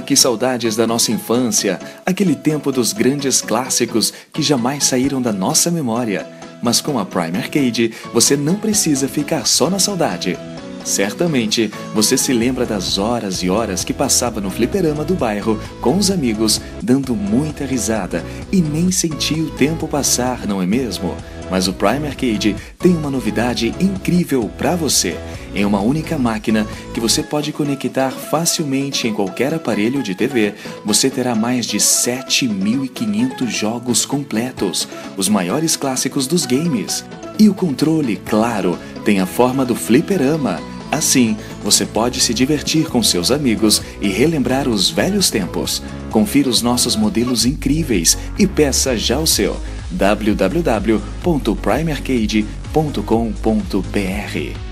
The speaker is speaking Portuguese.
que saudades da nossa infância, aquele tempo dos grandes clássicos que jamais saíram da nossa memória. Mas com a Prime Arcade, você não precisa ficar só na saudade. Certamente, você se lembra das horas e horas que passava no fliperama do bairro com os amigos, dando muita risada e nem sentia o tempo passar, não é mesmo? Mas o Prime Arcade tem uma novidade incrível para você. Em uma única máquina que você pode conectar facilmente em qualquer aparelho de TV, você terá mais de 7.500 jogos completos, os maiores clássicos dos games. E o controle, claro, tem a forma do fliperama. Assim, você pode se divertir com seus amigos e relembrar os velhos tempos. Confira os nossos modelos incríveis e peça já o seu. www.primearcade.com.br